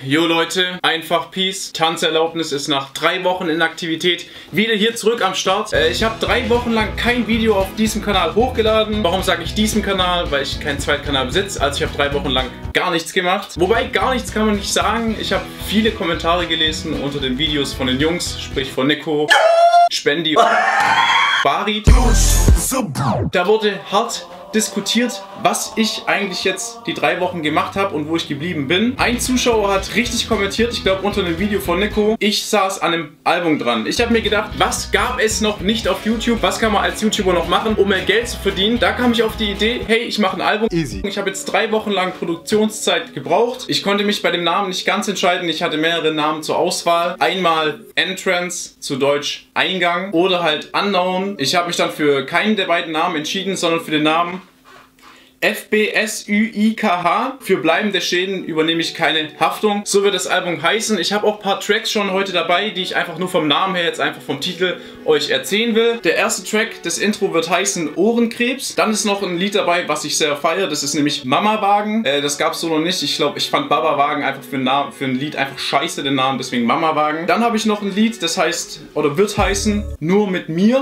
Jo Leute, einfach Peace. Tanzerlaubnis ist nach 3 Wochen Inaktivität wieder hier zurück am Start. Ich habe 3 Wochen lang kein Video auf diesem Kanal hochgeladen. Warum sage ich diesem Kanal? Weil ich keinen zweiten Kanal besitze. Also ich habe 3 Wochen lang gar nichts gemacht. Wobei gar nichts kann man nicht sagen. Ich habe viele Kommentare gelesen unter den Videos von den Jungs, sprich von Nico, Spendi, Barit. Da wurde hart diskutiert, was ich eigentlich jetzt die 3 Wochen gemacht habe und wo ich geblieben bin. Ein Zuschauer hat richtig kommentiert, ich glaube unter dem Video von Nico, ich saß an einem Album dran. Ich habe mir gedacht, was gab es noch nicht auf YouTube? Was kann man als YouTuber noch machen, um mehr Geld zu verdienen? Da kam ich auf die Idee, hey, ich mache ein Album. Easy. Ich habe jetzt 3 Wochen lang Produktionszeit gebraucht. Ich konnte mich bei dem Namen nicht ganz entscheiden. Ich hatte mehrere Namen zur Auswahl. Einmal Entrance, zu Deutsch Eingang, oder halt Unknown. Ich habe mich dann für keinen der beiden Namen entschieden, sondern für den Namen FBSÜIKH. Für bleibende Schäden übernehme ich keine Haftung. So wird das Album heißen. Ich habe auch ein paar Tracks schon heute dabei, die ich einfach nur vom Namen her, jetzt einfach vom Titel, euch erzählen will. Der erste Track, das Intro, wird heißen Ohrenkrebs. Dann ist noch ein Lied dabei, was ich sehr feiere. Das ist nämlich Mama Wagen. Das gab es so noch nicht. Ich glaube, ich fand Baba Wagen einfach für ein Lied einfach scheiße, den Namen. Deswegen Mama Wagen. Dann habe ich noch ein Lied, das heißt, oder wird heißen, Nur mit mir.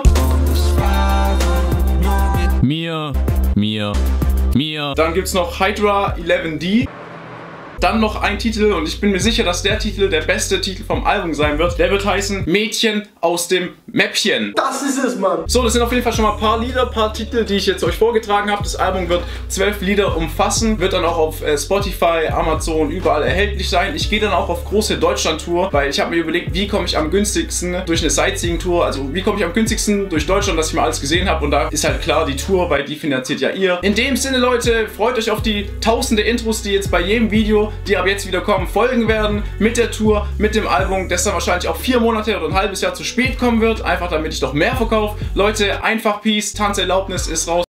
Mir. Dann gibt es noch Hydra 11D. Dann noch ein Titel, und ich bin mir sicher, dass der Titel der beste Titel vom Album sein wird. Der wird heißen Mädchen aus dem Mäppchen. Das ist es, Mann. So, das sind auf jeden Fall schon mal ein paar Lieder, ein paar Titel, die ich jetzt euch vorgetragen habe. Das Album wird 12 Lieder umfassen, wird dann auch auf Spotify, Amazon, überall erhältlich sein. Ich gehe dann auch auf große Deutschland-Tour, weil ich habe mir überlegt, wie komme ich am günstigsten durch eine Sightseeing-Tour, also wie komme ich am günstigsten durch Deutschland, dass ich mal alles gesehen habe, und da ist halt klar die Tour, weil die finanziert ja ihr. In dem Sinne, Leute, freut euch auf die tausende Intros, die jetzt bei jedem Video, die ab jetzt wieder kommen, folgen werden, mit der Tour, mit dem Album, das dann wahrscheinlich auch 4 Monate oder ein halbes Jahr zu spät kommen wird, einfach damit ich noch mehr verkaufe. Leute, einfach Peace, Tanzerlaubnis ist raus.